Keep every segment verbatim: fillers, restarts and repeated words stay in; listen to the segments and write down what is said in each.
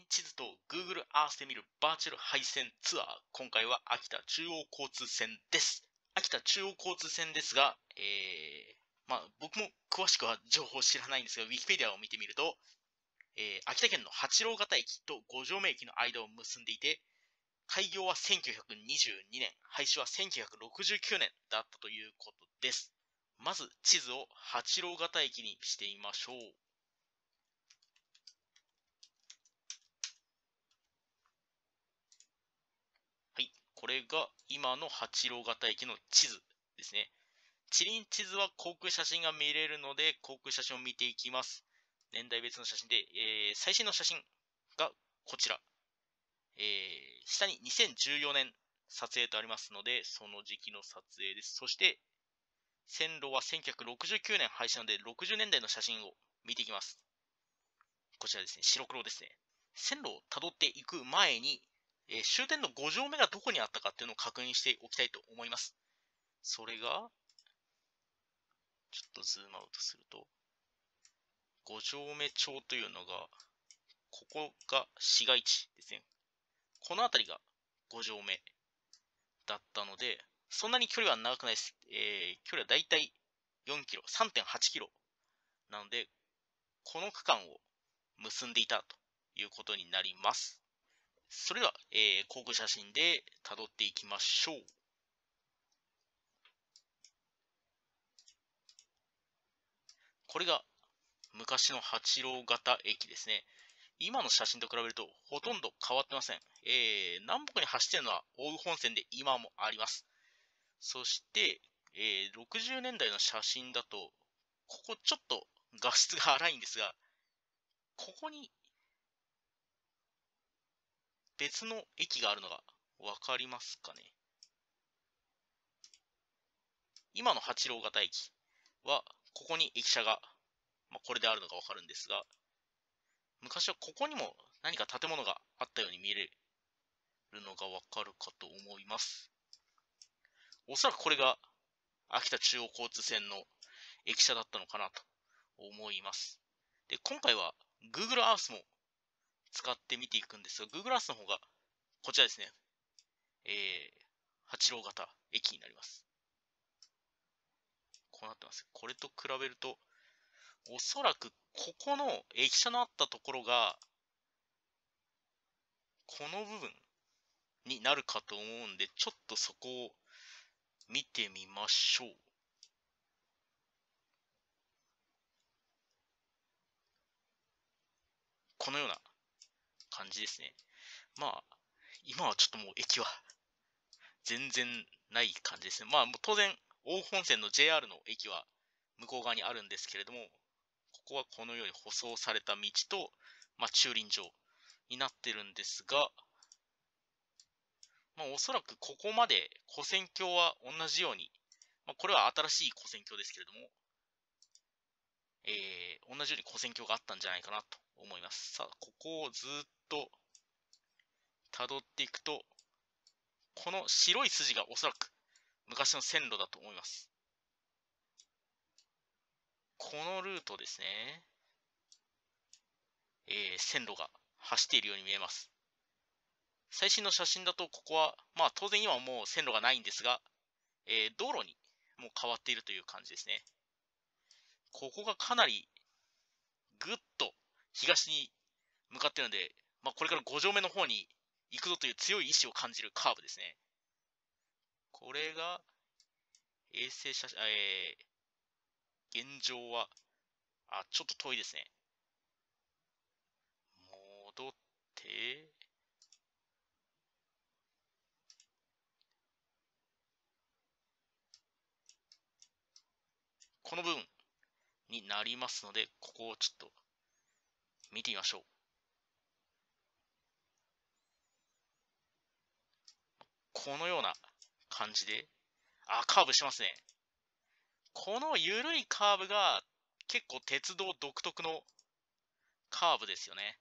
地図と Google Earth で見るバーチャル配線ツアー。今回は秋田中央交通線です。秋田中央交通線ですが、えー、まあ僕も詳しくは情報を知らないんですが、Wikipedia を見てみると、えー、秋田県の八郎潟駅と五条目駅の間を結んでいて、開業はせんきゅうひゃくにじゅうにねん、廃止はせんきゅうひゃくろくじゅうきゅうねんだったということです。まず地図を八郎潟駅にしてみましょう。はい、これが今の八郎潟駅の地図ですね。地理院地図は航空写真が見れるので、航空写真を見ていきます。年代別の写真で、えー、最新の写真がこちら。えー、下ににせんじゅうよねん撮影とありますので、その時期の撮影です。そして、線路はせんきゅうひゃくろくじゅうきゅうねん廃止なので、ろくじゅうねんだいの写真を見ていきます。こちらですね、白黒ですね。線路をたどっていく前に、えー、終点のご条目がどこにあったかっていうのを確認しておきたいと思います。それが、ちょっとズームアウトすると、五条目町というのが、ここが市街地ですね。この辺りがご条目だったので、そんなに距離は長くないです。えー、距離はだいたいよんキロ、さんてんはちキロなので、この区間を結んでいたということになります。それでは、えー、航空写真で辿っていきましょう。これが昔の八郎潟駅ですね。今の写真と比べるとほとんど変わってません。えー、南北に走っているのは奥羽本線で今もあります。そして、えー、ろくじゅうねんだいの写真だと、ここちょっと画質が荒いんですが、ここに別の駅があるのがわかりますかね。今の八郎潟駅は、ここに駅舎が、まあ、これであるのがわかるんですが、昔はここにも何か建物があったように見えるのがわかるかと思います。おそらくこれが秋田中央交通線の駅舎だったのかなと思います。で、今回は Google Earth も使って見ていくんですが、Google Earth の方がこちらですね。えー、八郎潟駅になります。こうなってます。これと比べると、おそらくここの駅舎のあったところが、この部分になるかと思うんで、ちょっとそこを見てみましょう。このような感じですね。まあ、今はちょっともう駅は全然ない感じですね。まあ、当然、奥羽本線の ジェイアール の駅は向こう側にあるんですけれども、ここはこのように舗装された道と、まあ、駐輪場になってるんですが、まあ、おそらくここまで跨線橋は同じように、まあ、これは新しい跨線橋ですけれども、えー、同じように跨線橋があったんじゃないかなと思います。さあ、ここをずっと辿っていくと、この白い筋がおそらく昔の線路だと思います。このルートですね、えー、線路が走っているように見えます。最新の写真だと、ここは、まあ当然今はもう線路がないんですが、えー、道路にもう変わっているという感じですね。ここがかなりぐっと東に向かっているので、まあ、これからご条目の方に行くぞという強い意志を感じるカーブですね。これが衛星写真、えー、現状は、あ、ちょっと遠いですね。戻って、この部分になりますので、ここをちょっと見てみましょう。このような感じで、あ、カーブしてますね。この緩いカーブが結構鉄道独特のカーブですよね。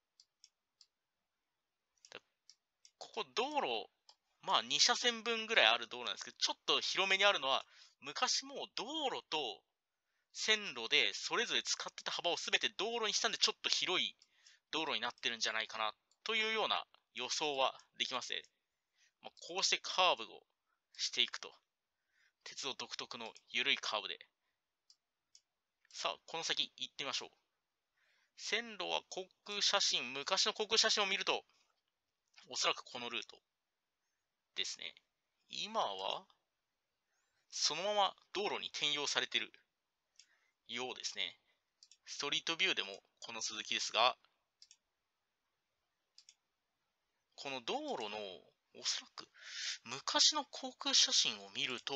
ここ道路、まあに車線分ぐらいある道路なんですけど、ちょっと広めにあるのは、昔もう道路と線路でそれぞれ使ってた幅を全て道路にしたんで、ちょっと広い道路になってるんじゃないかなというような予想はできますね。まあ、こうしてカーブをしていくと。鉄道独特の緩いカーブで。さあ、この先行ってみましょう。線路は航空写真、昔の航空写真を見ると、おそらくこのルートですね。今は、そのまま道路に転用されているようですね。ストリートビューでもこの続きですが、この道路のおそらく昔の航空写真を見ると、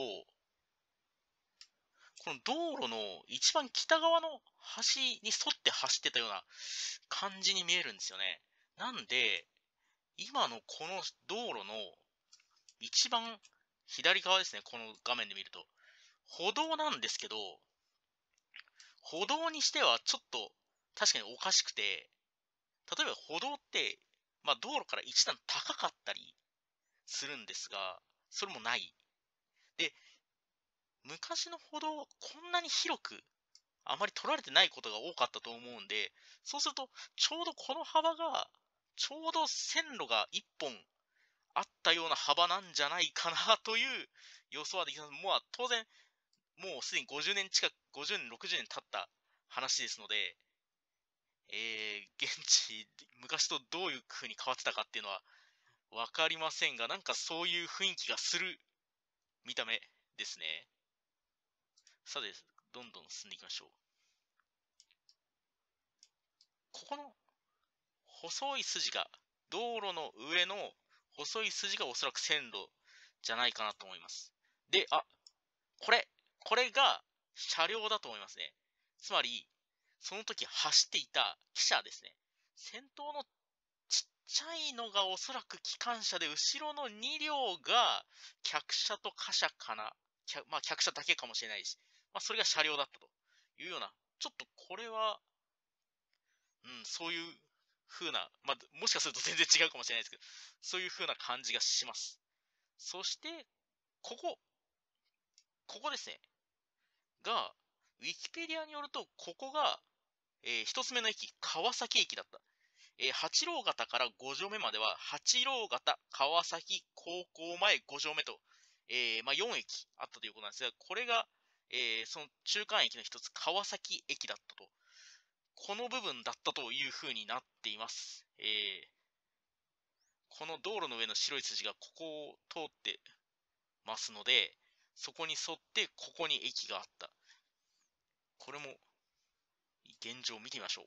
この道路の一番北側の端に沿って走ってたような感じに見えるんですよね。なんで、今のこの道路の一番左側ですね、この画面で見ると。歩道なんですけど、歩道にしてはちょっと確かにおかしくて、例えば歩道って、まあ道路から一段高かったりするんですが、それもない。で、昔の歩道、こんなに広くあまり取られてないことが多かったと思うんで、そうすると、ちょうどこの幅が、ちょうど線路が一本あったような幅なんじゃないかなという予想はできます。もう当然、もうすでにごじゅうねん近く、ごじゅうねん、ろくじゅうねん経った話ですので、えー、現地、昔とどういう風に変わってたかっていうのはわかりませんが、なんかそういう雰囲気がする見た目ですね。さて、どんどん進んでいきましょう。ここの細い筋が、道路の上の細い筋がおそらく線路じゃないかなと思います。で、あ、これ、これが車両だと思いますね。つまり、その時走っていた汽車ですね。先頭のちっちゃいのがおそらく機関車で、後ろのに両が客車と貨車かな。まあ客車だけかもしれないし、まあそれが車両だったというような、ちょっとこれは、うん、そういう風な、まあもしかすると全然違うかもしれないですけど、そういう風な感じがします。そして、ここ、ここですね。が、ウィキペディアによると、ここが、えー、一つ目の駅、川崎駅だった。えー、八郎潟からご条目までは、八郎潟、川崎、高校前ご条目と、えー、まあ、よん駅あったということなんですが、これが、えー、その中間駅の一つ、川崎駅だったと。この部分だったという風になっています。えー、この道路の上の白い筋がここを通ってますので、そこに沿ってここに駅があった。これも現状を見てみましょう。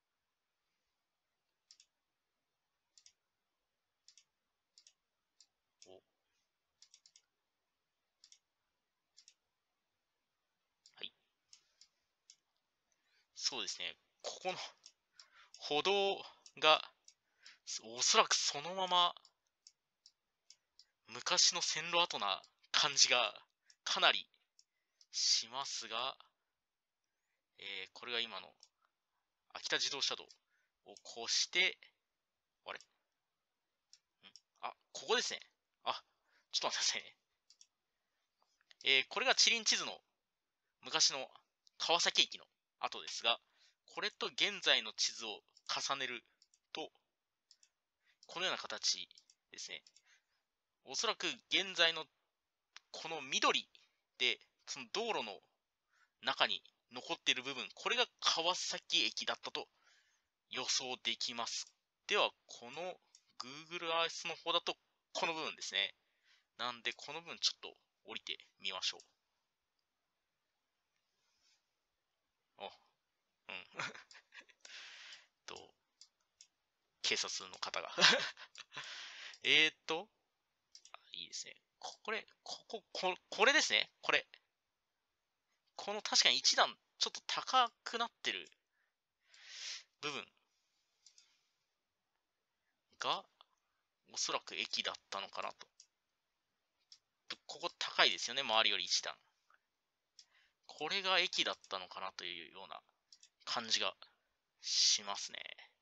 はい。そうですね。ここの歩道がおそらくそのまま昔の線路跡な感じがかなりしますが、えー、これが今の秋田自動車道を越して、あれんあ、ここですね。あ、ちょっと待ってくださいね。えー、これが地理院地図の昔の川崎駅の跡ですが、これと現在の地図を重ねると、このような形ですね。おそらく現在のこの緑で、その道路の中に残っている部分、これが川崎駅だったと予想できます。では、この Google Earth の方だと、この部分ですね。なんで、この部分ちょっと降りてみましょう。あ、うん。と、警察の方がえーっと、いいですね。これ、ここ、ここれですね。これ。この確かに一段ちょっと高くなってる部分がおそらく駅だったのかなと。ここ高いですよね、周りより一段。これが駅だったのかなというような感じがしますね。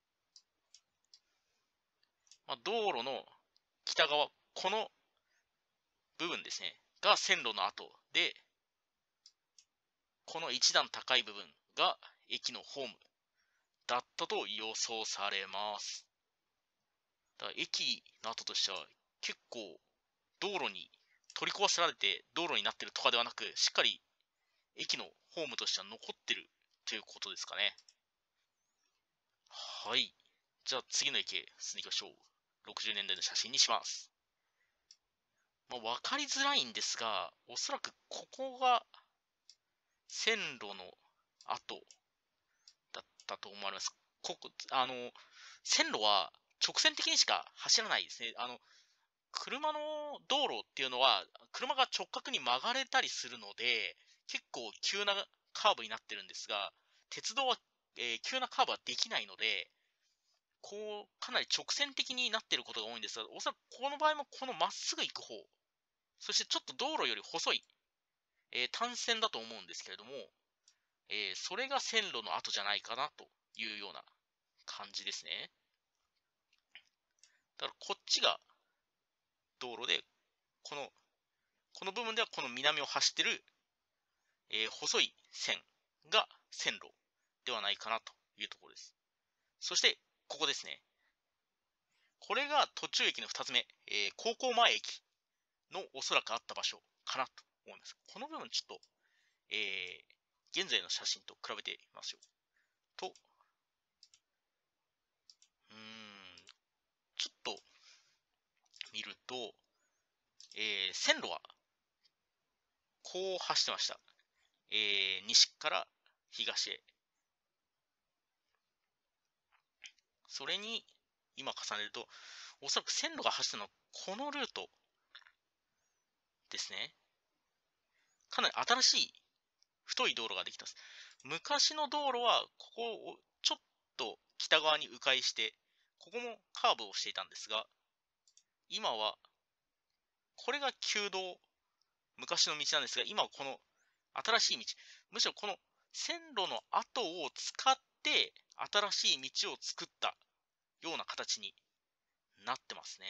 まあ、道路の北側、この部分ですね、が線路の跡で、この一段高い部分が駅のホームだったと予想されます。だから駅の跡としては結構道路に取り壊されて道路になってるとかではなく、しっかり駅のホームとしては残ってるということですかね。はい。じゃあ次の駅へ進んでいきましょう。ろくじゅうねんだいの写真にします。まあ、わかりづらいんですが、おそらくここが線路の跡だったと思われます。ここ、あの、線路は直線的にしか走らないですね。あの、車の道路っていうのは、車が直角に曲がれたりするので、結構急なカーブになってるんですが、鉄道は、えー急なカーブはできないので、こう、かなり直線的になっていることが多いんですが、おそらくこの場合もこのまっすぐ行く方、そしてちょっと道路より細い、えー単線だと思うんですけれども、えーそれが線路の跡じゃないかなというような感じですね。だからこっちが道路で、この、この部分ではこの南を走ってる、えー細い線が線路ではないかなというところです。そして、ここですね。これが途中駅のふたつめ、えー高校前駅のおそらくあった場所かなと思います。この部分ちょっと、えー、現在の写真と比べてみますよ。と、うーん、ちょっと見ると、えー、線路はこう走ってました。えー、西から東へ。それに、今重ねると、おそらく線路が走ったのはこのルートですね。かなり新しい太い道路ができたんです。昔の道路は、ここをちょっと北側に迂回して、ここもカーブをしていたんですが、今は、これが旧道、昔の道なんですが、今はこの新しい道、むしろこの線路の跡を使って、新しい道を作ったような形になってますね。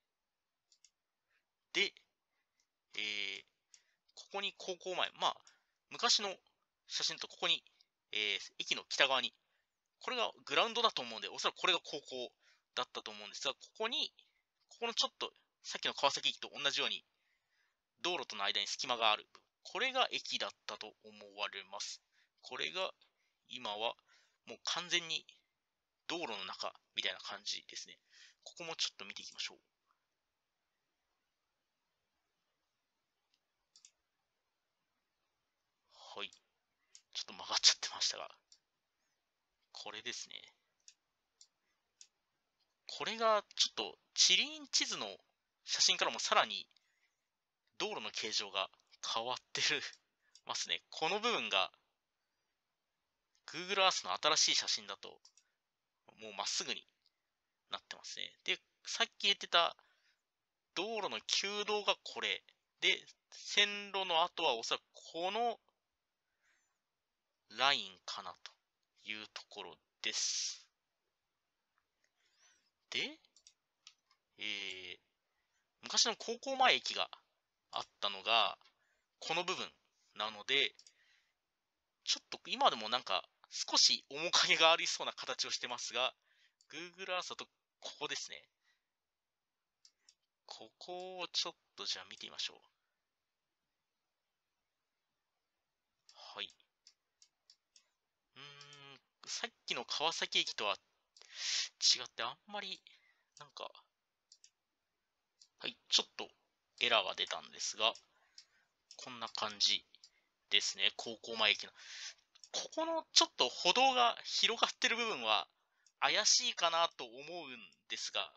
で、えー、ここに高校前、まあ、昔の写真とここに、えー、駅の北側に、これがグラウンドだと思うんで、おそらくこれが高校だったと思うんですが、ここに、ここのちょっと、さっきの川崎駅と同じように、道路との間に隙間がある。これが駅だったと思われます。これが、今は、もう完全に道路の中みたいな感じですね。ここもちょっと見ていきましょう。はい。ちょっと曲がっちゃってましたが、これですね。これがちょっと地理院地図の写真からもさらに道路の形状が変わってるますね。この部分が Google Earth の新しい写真だともうまっすぐになってますね。で、さっき言ってた道路の旧道がこれ。で、線路の後はおそらくこのラインかなというところです。で、えー、昔の高校前駅があったのがこの部分なので、ちょっと今でもなんか少し面影がありそうな形をしてますが、Google Earth だとここですね。ここをちょっとじゃあ見てみましょう。はい。うーん、さっきの川崎駅とは違ってあんまり、なんか、はい、ちょっとエラーが出たんですが、こんな感じですね。高校前駅の。ここのちょっと歩道が広がってる部分は怪しいかなと思うんですが、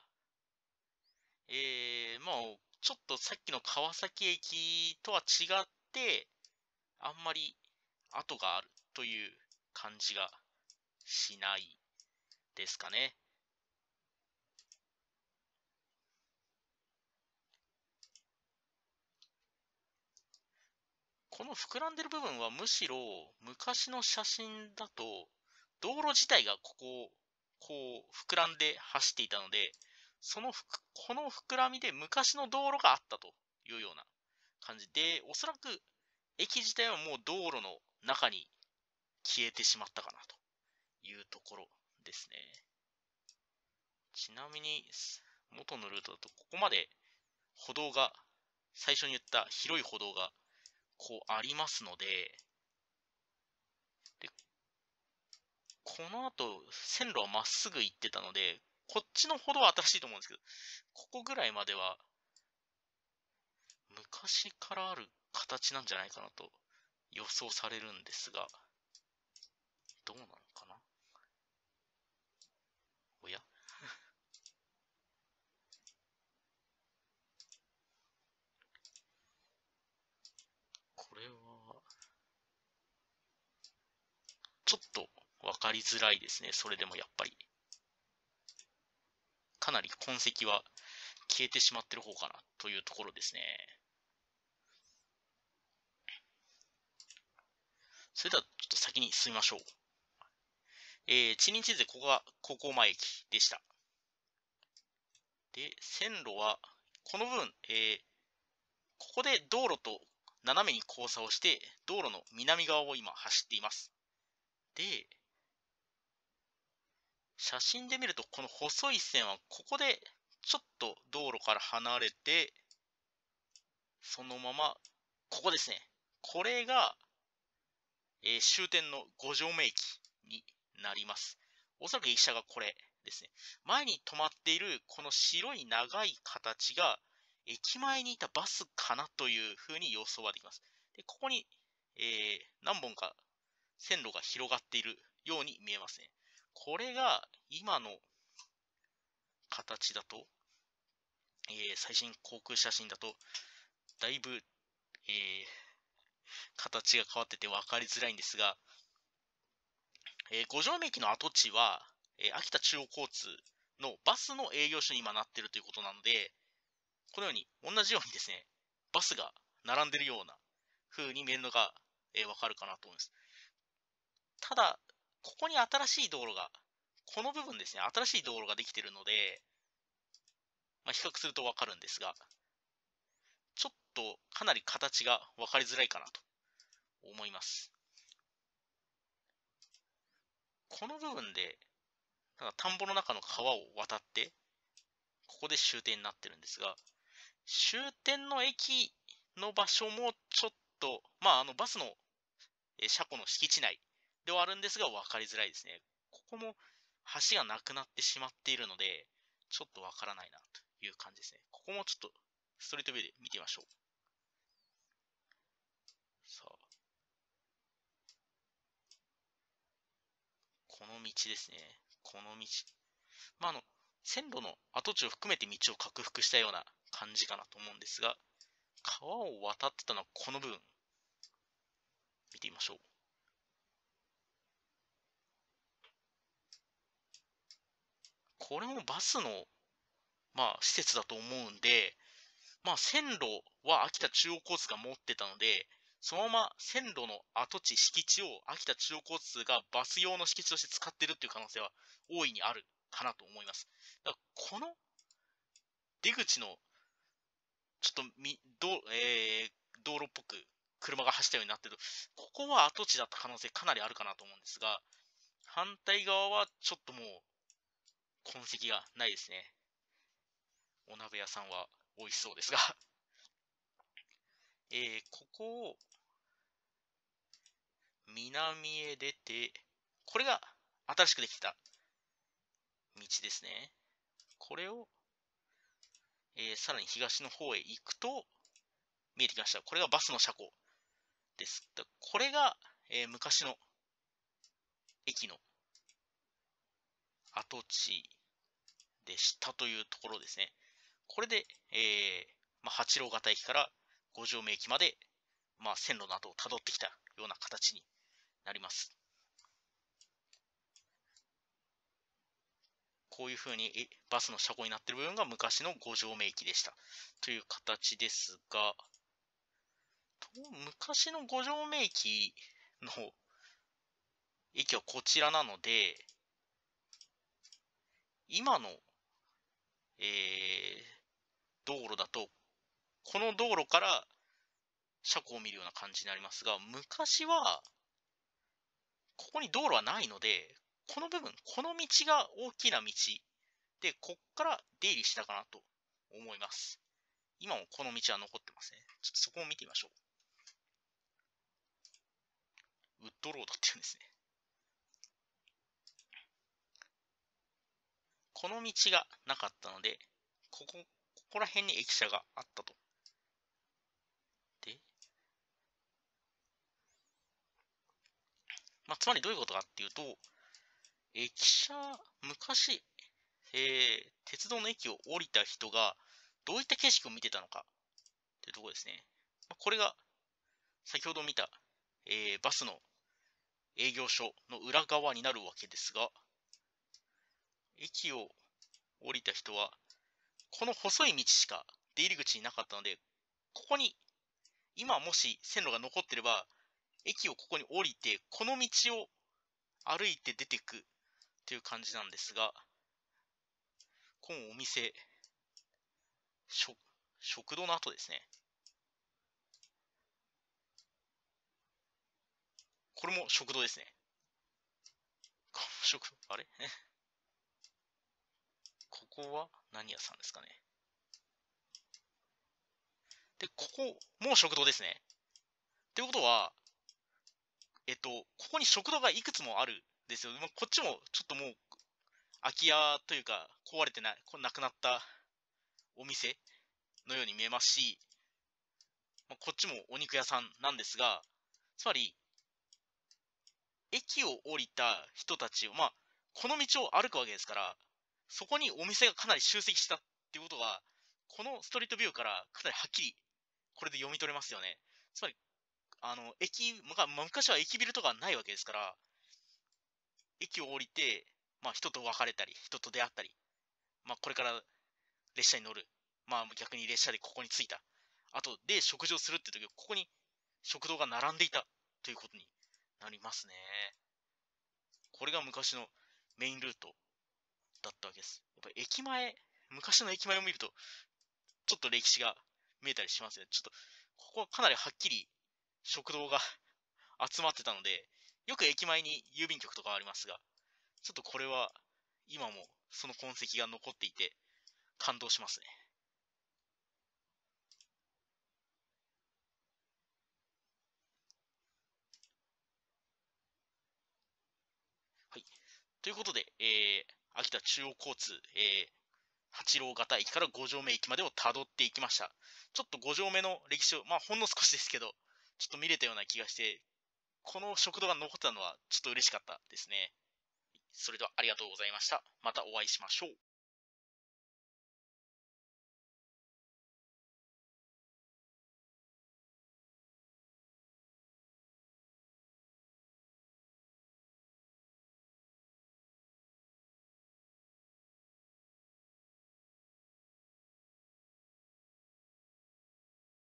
えー、まあ、ちょっとさっきの川崎駅とは違って、あんまり跡があるという感じがしないですかね。この膨らんでる部分はむしろ昔の写真だと道路自体がここをこう膨らんで走っていたので、そのこの膨らみで昔の道路があったというような感じで、おそらく駅自体はもう道路の中に消えてしまったかなというところですね。ちなみに、元のルートだと、ここまで歩道が、最初に言った広い歩道が、こうありますので、で、この後、線路はまっすぐ行ってたので、こっちの歩道は新しいと思うんですけど、ここぐらいまでは、昔からある形なんじゃないかなと予想されるんですが、どうなのかな。おやこれは、ちょっとわかりづらいですね。それでもやっぱり。かなり痕跡は消えてしまってる方かなというところですね。それではちょっと先に進みましょう。えー、地理地図でここが高校前駅でした。で、線路は、この部分、えー、ここで道路と斜めに交差をして、道路の南側を今走っています。で、写真で見ると、この細い線は、ここでちょっと道路から離れて、そのまま、ここですね。これが、えー、終点の五条目駅になります。おそらく駅舎がこれですね。前に止まっているこの白い長い形が駅前にいたバスかなというふうに予想はできます。で、ここに、えー、何本か線路が広がっているように見えますね。これが今の形だと、えー、最新航空写真だと、だいぶ、えー、形が変わってて分かりづらいんですが、えー、五条目駅の跡地は、えー、秋田中央交通のバスの営業所に今なっているということなので、このように同じようにですね、バスが並んでいるような風に見えるのが、えー、わかるかなと思います。ただ、ここに新しい道路が、この部分ですね、新しい道路ができているので、まあ、比較するとわかるんですが、ちょっとかなり形がわかりづらいかなと思います。この部分で、なんか田んぼの中の川を渡って、ここで終点になってるんですが、終点の駅の場所もちょっと、まあ、あのバスの車庫の敷地内ではあるんですが、分かりづらいですね。ここも橋がなくなってしまっているので、ちょっとわからないなという感じですね。ここもちょっとストリートビューで見てみましょう。さあ、この道ですね。この道。まあ、あの、線路の跡地を含めて道を拡幅したような感じかなと思うんですが、川を渡ってたのはこの部分。見てみましょう。これもバスの、まあ、施設だと思うんで、まあ、線路は秋田中央交通が持ってたので、そのまま線路の跡地、敷地を秋田中央交通がバス用の敷地として使ってるっていう可能性は大いにあるかなと思います。だからこの出口のちょっとみど、えー、道路っぽく車が走ったようになってると、ここは跡地だった可能性かなりあるかなと思うんですが、反対側はちょっともう痕跡がないですね。お鍋屋さんは美味しそうですがえー、ここを南へ出て、これが新しくできた道ですね。これを、えー、さらに東の方へ行くと、見えてきました。これがバスの車庫です。これが、えー、昔の駅の跡地でしたというところですね。これで、えーまあ、八郎潟駅から五条目駅まで、まあ、線路の跡をたどってきたような形になります。こういう風にバスの車庫になっている部分が昔の五条目駅でしたという形ですが、昔の五条目駅の駅はこちらなので、今の、えー、道路だと、この道路から車庫を見るような感じになりますが、昔は、ここに道路はないので、 この部分、この道が大きな道で、こっから出入りしたかなと思います。今もこの道は残ってますね。ちょっとそこを見てみましょう。ウッドロードっていうんですね。この道がなかったので、ここ、ここら辺に駅舎があったと。で、まあ、つまりどういうことかっていうと、駅舎、昔、えー、鉄道の駅を降りた人がどういった景色を見てたのかというところですね。まあ、これが先ほど見た、えー、バスの営業所の裏側になるわけですが、駅を降りた人は、この細い道しか出入り口になかったので、ここに、今もし線路が残ってれば、駅をここに降りて、この道を歩いて出てくという感じなんですが、このお店、食、食堂の後ですね。これも食堂ですね。この食堂、あれここは何屋さんですかね。で、ここも食堂ですね。ってことは、えっと、ここに食堂がいくつもあるんですよ。まあ、こっちもちょっともう空き家というか壊れてない、これなくなったお店のように見えますし、まあ、こっちもお肉屋さんなんですが、つまり、駅を降りた人たちを、まあ、この道を歩くわけですから、そこにお店がかなり集積したっていうことが、このストリートビューからかなりはっきりこれで読み取れますよね。つまり、あの、駅、まあ昔は駅ビルとかないわけですから、駅を降りて、まあ人と別れたり、人と出会ったり、まあこれから列車に乗る。まあ逆に列車でここに着いた。あとで食事をするって時、ここに食堂が並んでいたということになりますね。これが昔のメインルートだったわけです。やっぱり駅前、昔の駅前を見ると、ちょっと歴史が見えたりしますよね。ちょっと、ここはかなりはっきり食堂が集まってたので、よく駅前に郵便局とかありますが、ちょっとこれは今もその痕跡が残っていて感動しますね。はい。ということで、えー、秋田中央交通、えー、八郎潟駅から五条目駅までをたどっていきました。ちょっと五条目の歴史を、まあほんの少しですけど、ちょっと見れたような気がして、この食堂が残ったのはちょっと嬉しかったですね。それではありがとうございました。またお会いしましょう。